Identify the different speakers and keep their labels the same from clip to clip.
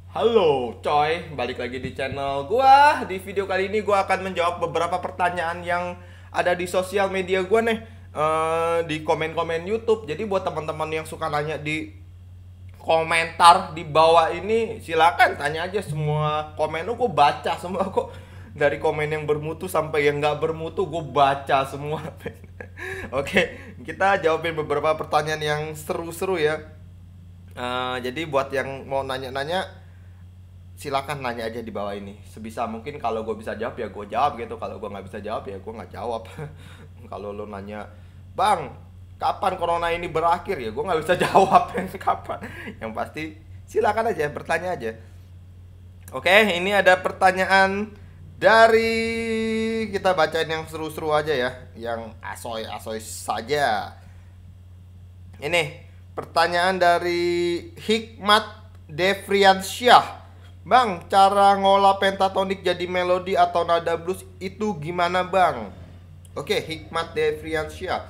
Speaker 1: Halo coy, balik lagi di channel gua. Di video kali ini gua akan menjawab beberapa pertanyaan yang ada di sosial media gua nih, di komen-komen YouTube. Jadi buat teman-teman yang suka nanya di komentar di bawah ini, silakan tanya aja. Semua komen lu gua baca semua kok. Dari komen yang bermutu sampai yang nggak bermutu gua baca semua. Oke, kita jawabin beberapa pertanyaan yang seru-seru ya. Jadi buat yang mau nanya-nanya, silakan nanya aja di bawah ini. Sebisa mungkin kalau gue bisa jawab ya gue jawab gitu. Kalau gue nggak bisa jawab ya gue nggak jawab. Kalau lo nanya, bang, kapan corona ini berakhir, ya gue nggak bisa jawab kapan. Yang pasti silakan aja bertanya aja. Oke, ini ada pertanyaan dari, kita bacain yang seru-seru aja ya, yang asoy-asoy saja. Ini pertanyaan dari Hikmat Devriansyah. Bang, cara ngolah pentatonik jadi melodi atau nada blues itu gimana bang? Oke, Hikmat Devriansyah.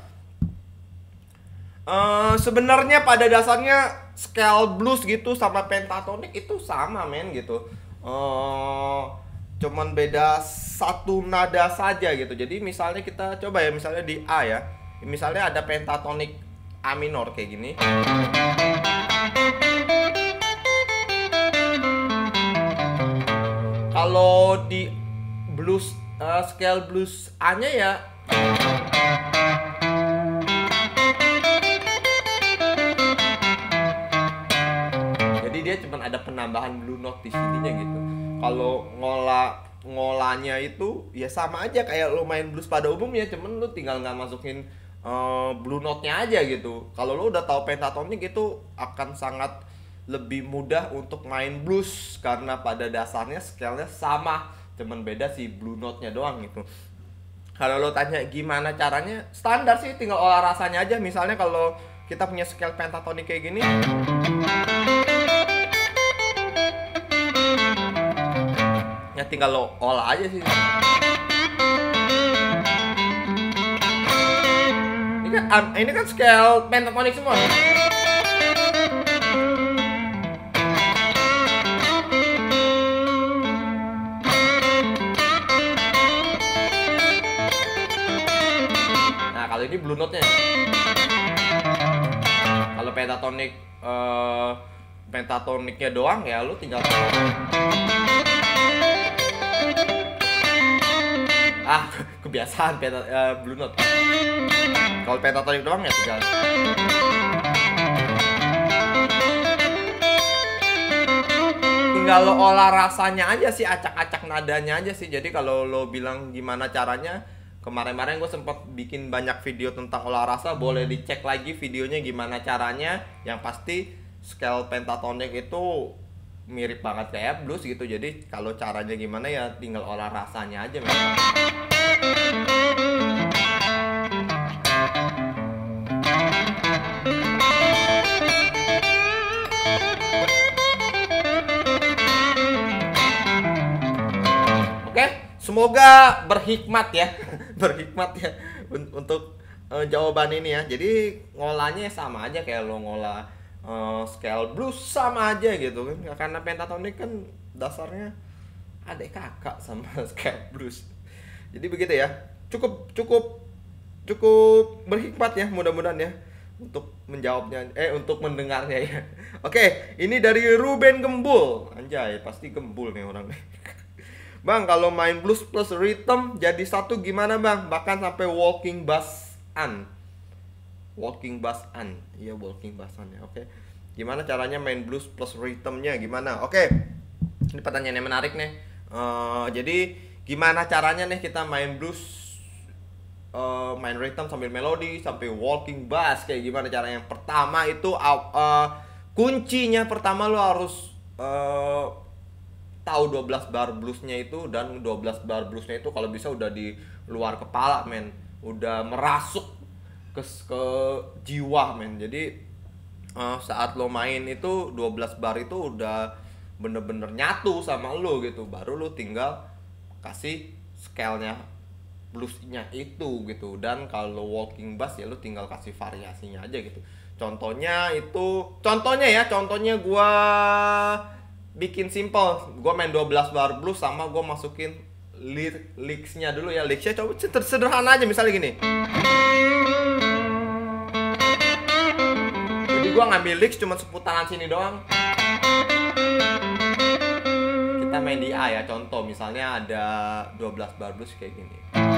Speaker 1: Sebenarnya pada dasarnya scale blues gitu sama pentatonik itu sama men gitu. Cuman beda satu nada saja gitu. Jadi misalnya kita coba ya, misalnya di A ya. Misalnya ada pentatonik A minor kayak gini. Kalau di blues, scale blues A-nya ya jadi dia cuma ada penambahan blue note di sininya gitu. Kalau ngolahnya itu ya sama aja kayak lo main blues pada umumnya, cuman lo tinggal nggak masukin blue note-nya aja gitu. Kalau lo udah tahu pentatonik itu akan sangat lebih mudah untuk main blues karena pada dasarnya scale-nya sama, cuman beda si blue note-nya doang gitu. Kalau lo tanya gimana caranya, standar sih, tinggal olah rasanya aja. Misalnya kalau kita punya scale pentatonik kayak gini, ya tinggal lo olah aja sih. Ini kan scale pentatonik semua. Nah, kalau ini blue note-nya. Kalau pentatoniknya doang ya lu tinggal kebiasaan blue note. Kalau pentatonik doang ya tinggal lo olah rasanya aja sih, acak-acak nadanya aja sih. Jadi kalau lo bilang gimana caranya, kemarin-kemarin gue sempat bikin banyak video tentang olah rasa, boleh dicek lagi videonya gimana caranya. Yang pasti scale pentatonik itu mirip banget kayak blues gitu. Jadi kalau caranya gimana ya tinggal olah rasanya aja memang. Oke, semoga berhikmat ya. Berhikmat ya untuk jawaban ini ya. Jadi ngolahnya sama aja kayak lo ngolah scale blues, sama aja gitu kan. Karena pentatonik kan dasarnya adik kakak sama scale blues. Jadi begitu ya. Cukup cukup cukup berhikmat ya, mudah-mudahan ya untuk menjawabnya, untuk mendengarnya ya. Oke, ini dari Ruben Gembul. Anjay, pasti gembul nih orang. Bang, kalau main blues plus rhythm jadi satu gimana bang? Bahkan sampai walking bass an. Walking bass an. Iya, walking bass an ya. Oke. Gimana caranya main blues plus rhythmnya gimana? Oke. Ini pertanyaan yang menarik nih. Jadi gimana caranya nih kita main blues, main rhythm sambil melodi sampai walking bass, kayak gimana caranya? Yang pertama itu kuncinya pertama lo harus tahu 12 bar bluesnya itu, dan 12 bar bluesnya itu kalau bisa udah di luar kepala men, udah merasuk ke jiwa men. Jadi saat lo main itu 12 bar itu udah bener-bener nyatu sama lo gitu, baru lo tinggal kasih scale-nya bluesnya itu gitu. Dan kalau walking bass ya lu tinggal kasih variasinya aja gitu. Contohnya gua bikin simple. Gue main 12 bar blues sama gue masukin licksnya dulu ya. Licksnya coba sederhana aja, misalnya gini. Jadi gue ngambil licks cuma seputaran sini doang. Kita main di A ya, contoh misalnya ada 12 bar blues kayak gini.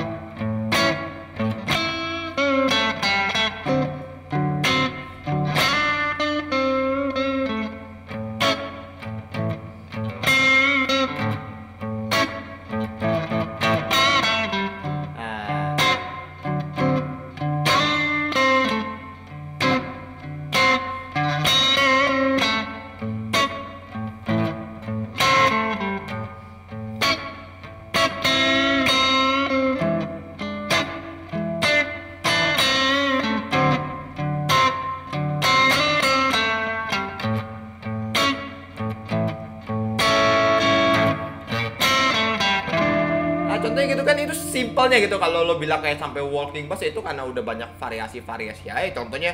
Speaker 1: Contohnya gitu kan, itu simpelnya gitu. Kalau lo bilang kayak sampai walking bass itu karena udah banyak variasi-variasi aja. Contohnya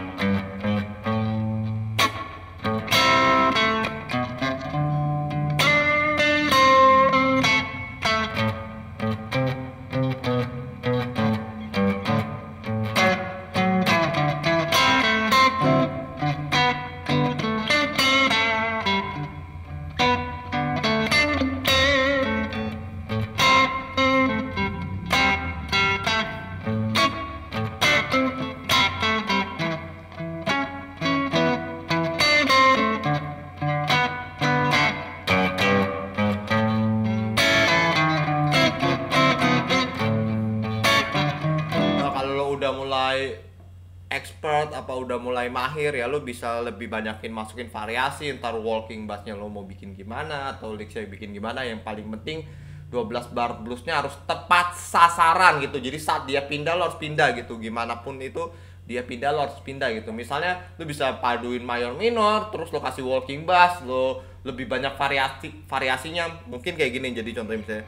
Speaker 1: udah mulai expert apa udah mulai mahir ya, lo bisa lebih banyakin masukin variasi. Ntar walking bassnya lo mau bikin gimana atau licksnya bikin gimana. Yang paling penting 12 bar bluesnya harus tepat sasaran gitu. Jadi saat dia pindah lo harus pindah gitu. Gimana pun itu dia pindah lo harus pindah gitu. Misalnya lo bisa paduin mayor minor terus lo kasih walking bass, lo lebih banyak variasinya. Mungkin kayak gini, jadi contohnya misalnya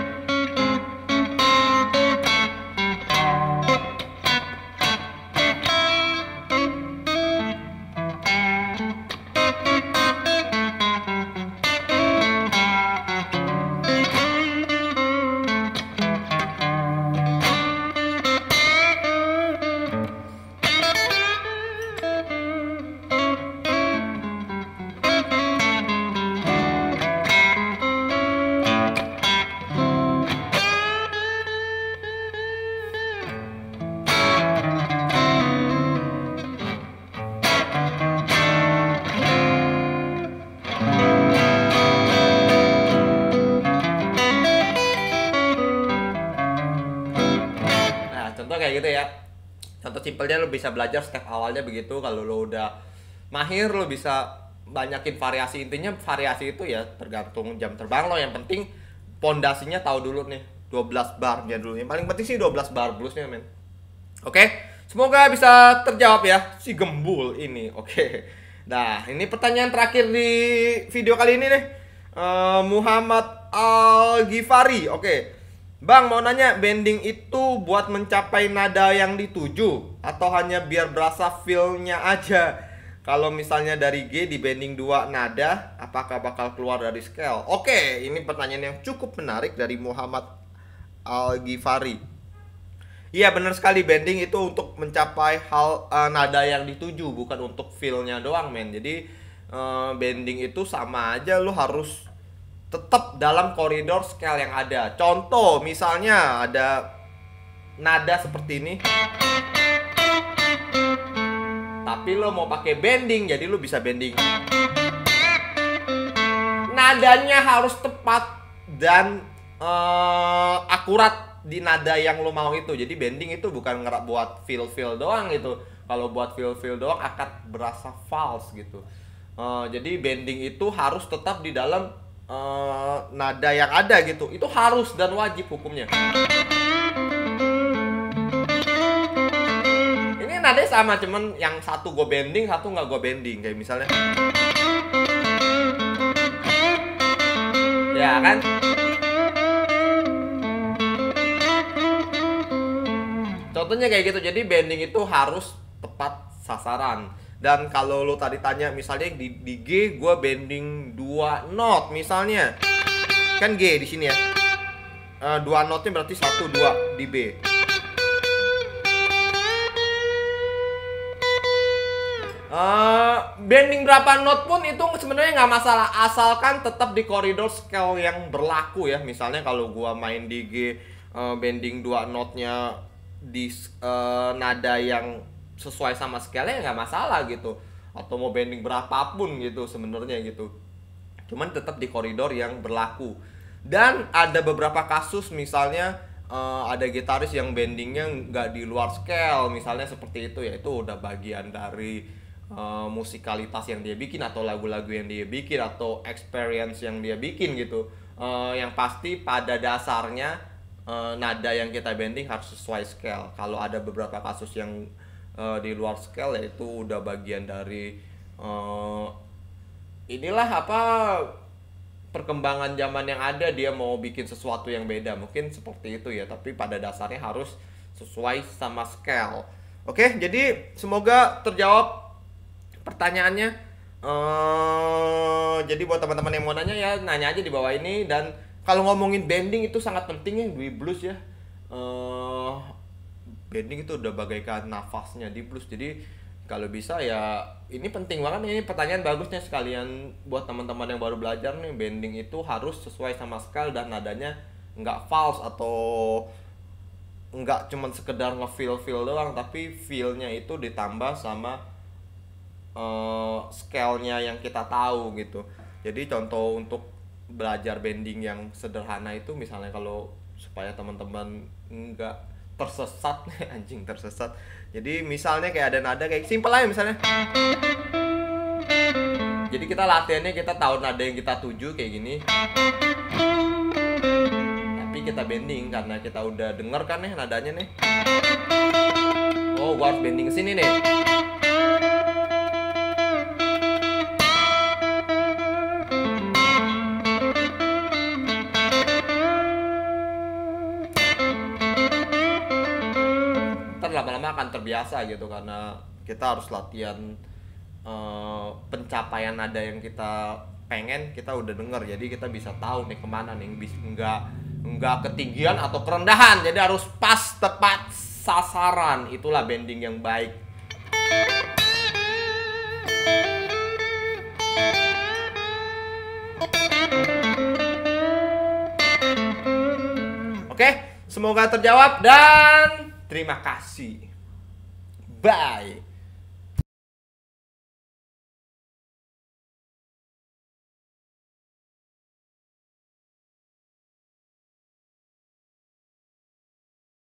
Speaker 1: kayak gitu ya. Contoh simpelnya lo bisa belajar step awalnya begitu. Kalau lo udah mahir lo bisa banyakin variasi. Intinya variasi itu ya tergantung jam terbang lo. Yang penting pondasinya tahu dulu nih 12 barnya dulu. Yang paling penting sih 12 bar bluesnya, men. Oke, semoga bisa terjawab ya si gembul ini. Oke. Nah, ini pertanyaan terakhir di video kali ini nih. Muhammad Al-Ghifari. Oke. Bang, mau nanya, bending itu buat mencapai nada yang dituju atau hanya biar berasa feel-nya aja? Kalau misalnya dari G di bending 2 nada, apakah bakal keluar dari scale? Oke, ini pertanyaan yang cukup menarik dari Muhammad Al-Ghifari. Iya, benar sekali, bending itu untuk mencapai nada yang dituju, bukan untuk feel-nya doang, men. Jadi bending itu sama aja, lo harus tetap dalam koridor scale yang ada. Contoh misalnya ada nada seperti ini, tapi lo mau pakai bending, jadi lo bisa bending. Nadanya harus tepat dan akurat di nada yang lo mau itu. Jadi bending itu bukan buat feel doang gitu. Kalau buat feel doang akan berasa false gitu. Jadi bending itu harus tetap di dalam nada yang ada gitu. Itu harus dan wajib hukumnya. Ini nadanya sama, cuman yang satu gue bending, satu nggak gue bending. Kayak misalnya, ya kan? Contohnya kayak gitu. Jadi bending itu harus tepat sasaran. Dan kalau lo tadi tanya misalnya di G gue bending 2 not misalnya, kan G di sini ya, 2 notnya berarti 1 2 di B. Bending berapa not pun itu sebenarnya nggak masalah, asalkan tetap di koridor scale yang berlaku ya. Misalnya kalau gua main di G, bending 2 notnya di nada yang sesuai sama scale-nya nggak masalah gitu. Atau mau bending berapapun gitu sebenarnya gitu. Cuman tetap di koridor yang berlaku. Dan ada beberapa kasus misalnya ada gitaris yang bendingnya nggak di luar scale misalnya seperti itu, ya itu udah bagian dari musikalitas yang dia bikin atau lagu-lagu yang dia bikin atau experience yang dia bikin gitu. Yang pasti pada dasarnya nada yang kita bending harus sesuai scale. Kalau ada beberapa kasus yang di luar scale, ya itu udah bagian dari inilah apa, perkembangan zaman yang ada, dia mau bikin sesuatu yang beda mungkin seperti itu ya, tapi pada dasarnya harus sesuai sama scale. Oke, jadi semoga terjawab pertanyaannya. Jadi buat teman-teman yang mau nanya ya nanya aja di bawah ini. Dan kalau ngomongin bending itu sangat penting ya di blues ya. Bending itu udah bagaikan nafasnya di blues. Jadi kalau bisa ya ini penting banget nih, ini pertanyaan bagusnya sekalian buat teman-teman yang baru belajar nih. Bending itu harus sesuai sama scale dan nadanya nggak false atau nggak cuman sekedar nge-feel doang, tapi feel-nya itu ditambah sama scale-nya yang kita tahu gitu. Jadi contoh untuk belajar bending yang sederhana itu misalnya kalau supaya teman-teman nggak tersesat anjing tersesat. Jadi misalnya kayak ada nada kayak simple aja misalnya. Jadi kita latihannya kita tahu nada yang kita tuju kayak gini. Tapi kita bending karena kita udah denger kan nih nadanya nih. Oh, gua harus bending ke sini nih. Lama-lama akan terbiasa gitu karena kita harus latihan pencapaian nada yang kita pengen kita udah denger, jadi kita bisa tahu nih kemana nih, nggak ketinggian atau kerendahan, jadi harus pas tepat sasaran. Itulah bending yang baik. Oke, semoga terjawab dan terima kasih. Bye.